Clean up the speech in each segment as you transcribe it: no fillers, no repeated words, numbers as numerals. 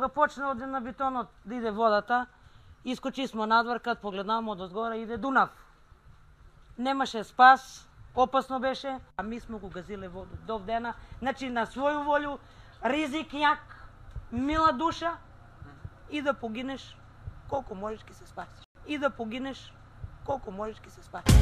почне оде на бетонот да иде водата, искочи смо надвор, кад погледнаваме од одгора иде Дунав. Немаше спас, опасно беше, а ми смо го газиле до дена, значи на своју волю, ризик јак, мила душа и да погинеш колку можеш ки се спасиш. И да погинеш колку можеш ки се спасиш.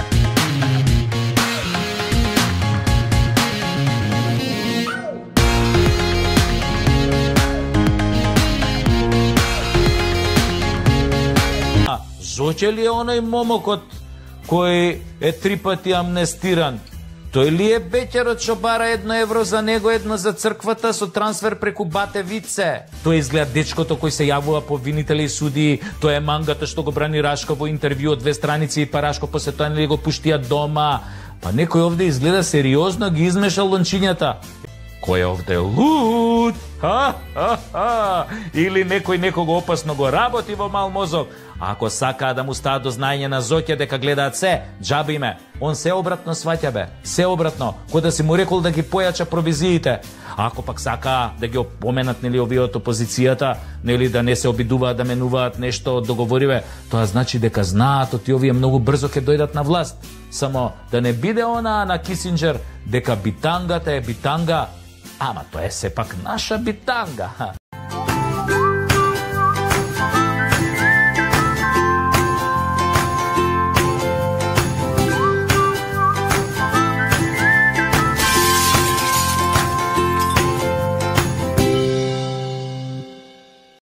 Зоќе ли е оној момокот кој е 3 пати амнестиран? Тој ли е беќерот што бара 1 евро за него, 1 за црквата со трансфер преку Бате Вице? Тој изгледа дечкото кој се јавува по обвинители и судии, тој е мангата што го брани Рашко во интервју од 2 страници и па Рашко после тоа нели го пуштија дома. Па некој овде изгледа сериозно ги измешал лончињата. Кој е овде луд? Или некој некого опасно го работи во мал мозок? Ако сакаа да му стават до знаење на Зоќе дека гледаат се, џаби име. Он се обратно сваќа бе, се обратно, кој да си му рекол да ги појача провизиите. Ако пак сакаа да ги опоменат нели овие од опозицијата, нели да не се обидуваат да менуваат нешто договориве, тоа значи дека знаат оти овие многу брзо ќе дојдат на власт. Само да не биде она на Кисинџер дека битангата е битанга, ама тоа е сепак наша битанга.